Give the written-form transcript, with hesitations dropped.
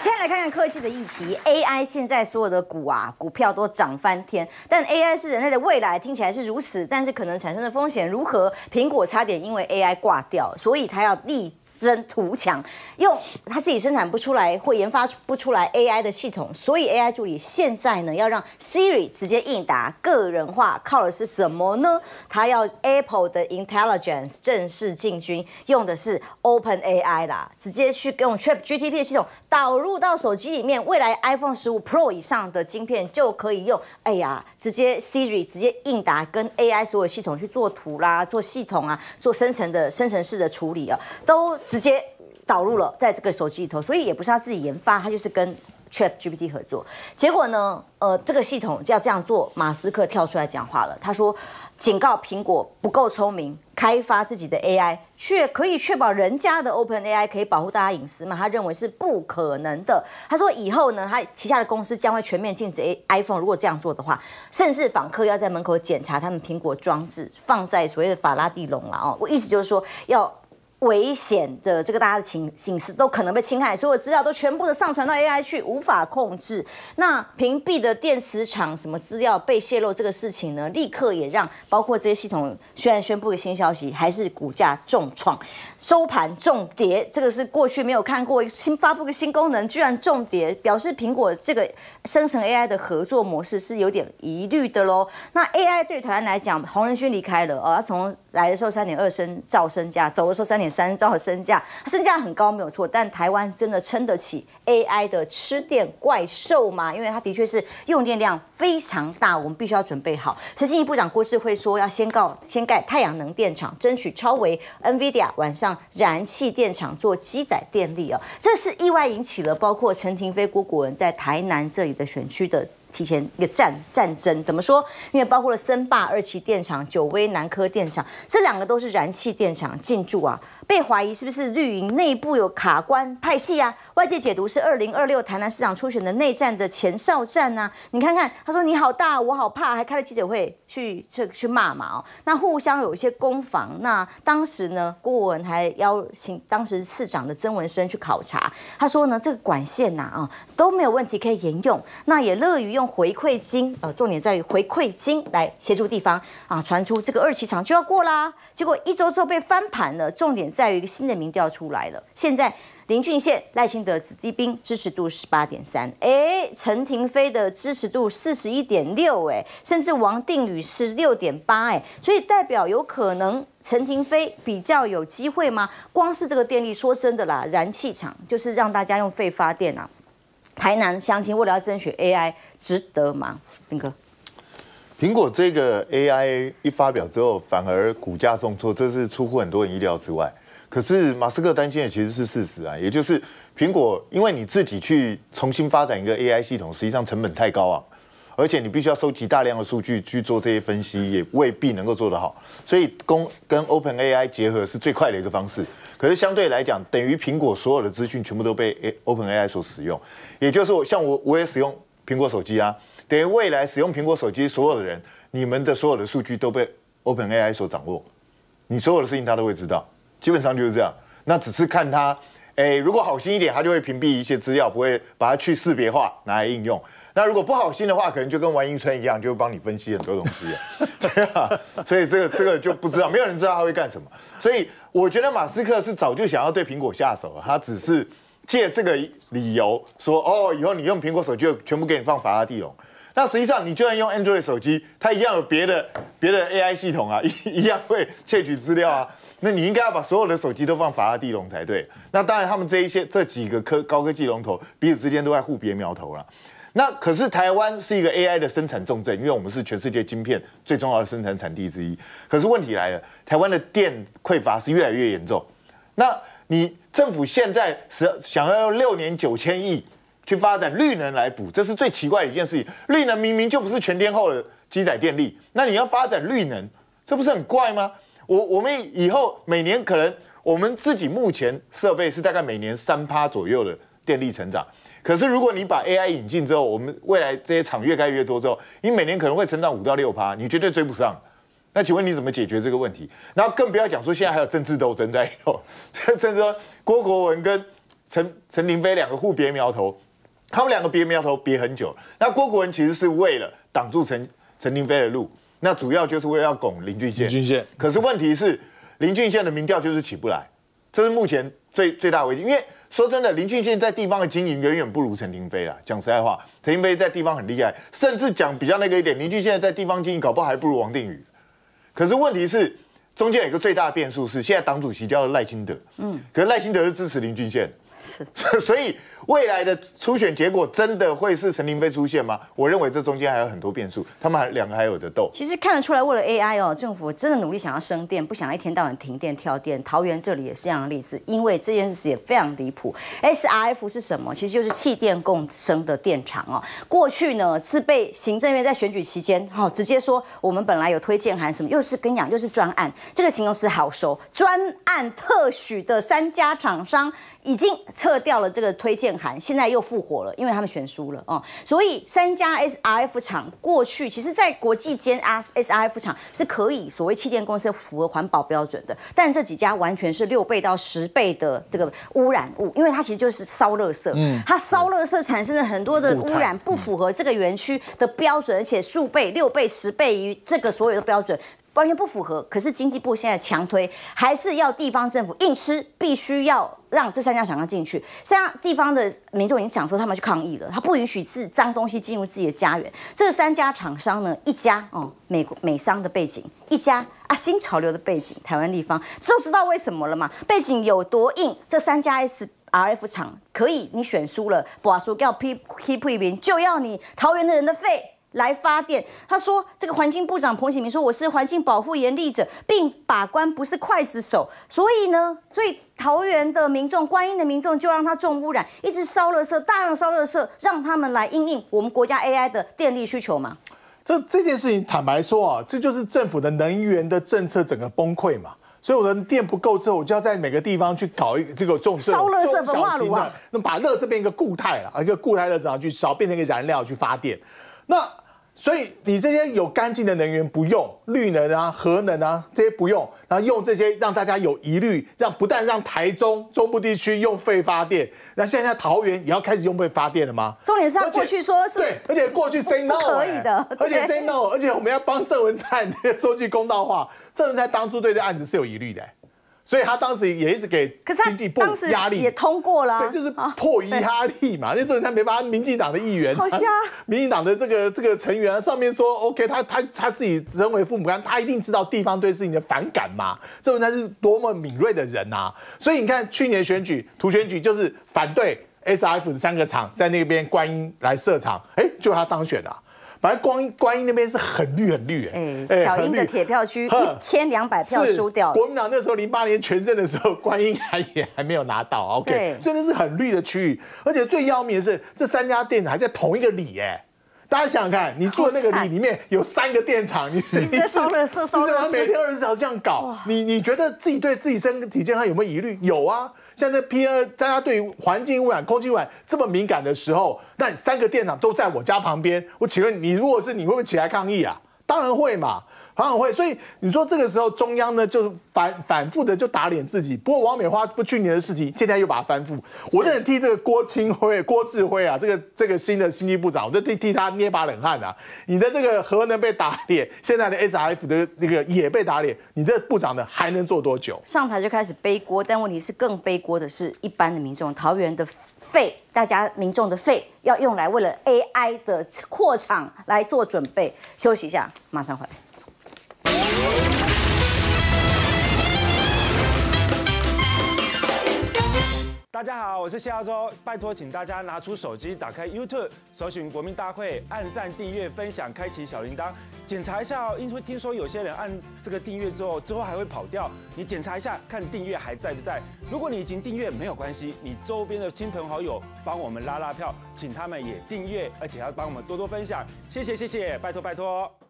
现在来看看科技的议题 ，AI 现在所有的股票都涨翻天，但 AI 是人类的未来，听起来是如此，但是可能产生的风险如何？苹果差点因为 AI 挂掉，所以他要力争图强，用他自己生产不出来或研发不出来 AI 的系统，所以 AI 助理现在呢要让 Siri 直接应答，个人化，靠的是什么呢？他要 Apple 的 Intelligence 正式进军，用的是 OpenAI 啦，直接去用 ChatGPT 的系统导入到手机里面，未来 iPhone 15 Pro 以上的晶片就可以用，直接 Siri 直接应答，跟 AI 所有系统去做图啦、做系统啊、做生成式的处理啊，都直接导入了在这个手机里头，所以也不是他自己研发，他就是跟 ChatGPT 合作。结果呢，这个系统要这样做，马斯克跳出来讲话了，他说警告苹果不够聪明，开发自己的 AI， 却可以确保人家的 OpenAI 可以保护大家隐私吗？他认为是不可能的。他说以后呢，他旗下的公司将会全面禁止 iPhone， 如果这样做的话，甚至访客要在门口检查他们苹果装置，放在所谓的法拉第笼了哦。我意思就是说要。危险的这个大家的隐私都可能被侵害，所有资料都全部的上传到 AI 去，无法控制。那屏蔽的电磁场什么资料被泄露这个事情呢，立刻也让包括这些系统虽然宣布个新消息，还是股价重创，收盘重跌。这个是过去没有看过，新发布个新功能居然重跌，表示苹果这个生成 AI 的合作模式是有点疑虑的喽。那 AI 对台湾来讲，洪仁勋离开了他从来的时候3.2兆身价，走的时候3.3兆的身价，身价很高没有错，但台湾真的撑得起 AI 的吃电怪兽吗？因为它的确是用电量非常大，我们必须要准备好。所以经济部长郭世辉说要先盖太阳能电厂，争取超微 NVIDIA 晚上燃气电厂做机载电力这是意外引起了包括陈亭妃、郭国文在台南这里的选区的提前一个战争，怎么说？因为包括了森霸2期电厂、九威南科电厂，这两个都是燃气电厂进驻被怀疑是不是绿营内部有卡关派系外界解读是2026台南市长初选的内战的前哨战你看看，他说你好大，我好怕，还开了记者会去骂嘛那互相有一些攻防。那当时呢，郭国文还邀请当时次长的曾文生去考察，他说呢，这个管线都没有问题可以沿用，那也乐于用回馈金重点在于回馈金来协助地方传出这个2期厂就要过啦，结果1周之后被翻盘了，重点在于一个新的民调出来了，现在林俊宪、赖清德、子弟兵支持度18.3%，陈亭妃的支持度41.6%，甚至王定宇16.8%，所以代表有可能陈亭妃比较有机会吗？光是这个电力，说真的啦，燃气厂就是让大家用废发电台南乡亲为了要争取 AI， 值得吗？斌哥， 苹果这个 AI 一发表之后，反而股价重挫，这是出乎很多人意料之外。可是马斯克担心的其实是事实也就是苹果，因为你自己去重新发展一个 AI 系统，实际上成本太高而且你必须要收集大量的数据去做这些分析，也未必能够做得好。所以跟 OpenAI 结合是最快的一个方式。可是相对来讲，等于苹果所有的资讯全部都被 OpenAI 所使用，也就是像我也使用苹果手机等于未来使用苹果手机所有的人，你们的所有的数据都被 OpenAI 所掌握，你所有的事情他都会知道，基本上就是这样。那只是看他，如果好心一点，他就会屏蔽一些资料，不会把它去识别化拿来应用。那如果不好心的话，可能就跟玩阴春一样，就会帮你分析很多东西对所以这个就不知道，没有人知道他会干什么。所以我觉得马斯克是早就想要对苹果下手了，他只是借这个理由说，以后你用苹果手机就全部给你放法拉第笼。那实际上，你就算用 Android 手机，它一样有别的 AI 系统一样会窃取资料那你应该要把所有的手机都放法拉第笼才对。那当然，他们这几个高科技龙头彼此之间都在互别苗头了。那可是台湾是一个 AI 的生产重镇，因为我们是全世界晶片最重要的生产产地之一。可是问题来了，台湾的电匮乏是越来越严重。那你政府现在想要用6年9千亿去发展绿能来补，这是最奇怪的一件事情。绿能明明就不是全天候的机载电力，那你要发展绿能，这不是很怪吗？我们以后每年可能我们自己目前设备是大概每年3%左右的电力成长。可是如果你把 AI 引进之后，我们未来这些厂越开越多之后，你每年可能会成长5到6%，你绝对追不上。那请问你怎么解决这个问题？然后更不要讲说现在还有政治斗争在里头，甚至说郭国文跟陈亭妃两个互别苗头，他们两个别苗头别很久。那郭国文其实是为了挡住陈亭妃的路，那主要就是为了要拱林俊宪。可是问题是，林俊宪的民调就是起不来，这是目前最大的危机。因为说真的，林俊宪在地方的经营远远不如陈亭妃啦。讲实在话，陈亭妃在地方很厉害，甚至讲比较那个一点，林俊宪在地方经营搞不好还不如王定宇。可是问题是，中间有一个最大的变数是，现在党主席叫赖清德，可是赖清德是支持林俊宪。所以未来的初选结果真的会是陈亭妃出现吗？我认为这中间还有很多变数，他们两个还有得斗。 其实看得出来，为了 AI 哦，政府真的努力想要升电，不想一天到晚停电跳电。桃园这里也是这样的例子，因为这件事也非常离谱。SRF 是什么？其实就是气电共生的电厂哦。过去呢是被行政院在选举期间，直接说我们本来有推荐函什么，又是跟你讲又是专案，这个形容词好熟，专案特许的3家厂商。已经撤掉了这个推荐函，现在又复活了，因为他们选输了哦。所以3家 SRF 厂过去其实，在国际间SRF 厂是可以所谓气电公司符合环保标准的，但这几家完全是6倍到10倍的这个污染物，因为它其实就是烧垃圾，它烧垃圾产生了很多的污染，不符合这个园区的标准，而且数倍、6倍、10倍于这个所有的标准。完全不符合，可是经济部现在强推，还是要地方政府硬吃，必须要让这3家厂商进去。现在地方的民众已经想说他们去抗议了，他不允许脏东西进入自己的家园。这3家厂商呢，一家美商的背景，一家新潮流的背景，台湾立方都知道为什么了嘛？背景有多硬？这3家SRF 厂可以，你选输了，不说要批评，就要你桃园的人的肺。来发电，他说这个环境部长彭启明说我是环境保护严厉者，并把关不是刽子手，所以桃园的民众、观音的民众就让他重污染，一直烧垃圾，大量烧垃圾，让他们来因应我们国家 AI 的电力需求嘛？ 这件事情坦白说啊，这就是政府的能源的政策整个崩溃嘛。所以我的电不够之后，我就要在每个地方去搞这种烧垃圾焚化炉啊， 那把垃圾变一个固态了，一个固态垃圾然后去烧，变成一个燃料去发电，那。所以你这些有干净的能源不用，绿能啊、核能啊这些不用，然后用这些让大家有疑虑，不但让台中中部地区用废发电，那现在桃园也要开始用废发电了吗？ 重点是他过去说是对，而且过去 say no 不可以的， 而且 say no， 而且我们要帮郑文灿说句公道话，郑文灿当初对这案子是有疑虑的。所以他当时也一直给经济部压力， 也通过了， 对，就是迫于压力嘛。因为这他没办法，民进党的议员， 好瞎， 民进党的这个成员上面说 ，OK， 他自己身为父母官，他一定知道地方对事情的反感嘛。郑文灿是多么敏锐的人呐！所以你看去年选举土选举就是反对 SRF 这3个厂在那边观音来设厂，就他当选了。反正观音那边是很绿， 小英的铁票区1200票输掉了。 国民党那时候08年全胜的时候，观音还没有拿到 ，OK， 所以那是很绿的区域。而且最要命的是，这3家电厂还在同一个里，大家想想看，你住的那个里里面有3个电厂，你在烧垃圾，烧垃圾， 每天24小时这样搞，你觉得自己对自己身体健康有没有疑虑？有啊。像这 PM， 大家对于环境污染、空气污染这么敏感的时候，那3个电厂都在我家旁边，我请问你，如果是你会不会起来抗议啊？当然会嘛。常常会，所以你说这个时候中央呢，就反复的就打脸自己。不过王美花不去年的事情，现在又把它翻覆。我真的替这个郭志辉啊，这个新的经济部长，我就替他捏把冷汗啊！你的这个核能被打脸，现在的 SRF 的那个也被打脸，你这部长呢还能做多久？ 上台就开始背锅，但问题是更背锅的是一般的民众，桃园的肺，大家民众的肺要用来为了 AI 的扩厂来做准备。休息一下，马上回来。 大家好，我是谢耀洲，拜托请大家拿出手机，打开 YouTube， 搜寻国民大会，按赞、订阅、分享，开启小铃铛，检查一下哦。因为听说有些人按这个订阅之后还会跑掉，你检查一下，看订阅还在不在。如果你已经订阅，没有关系，你周边的亲朋好友帮我们拉票，请他们也订阅，而且要帮我们多多分享，谢谢，拜托。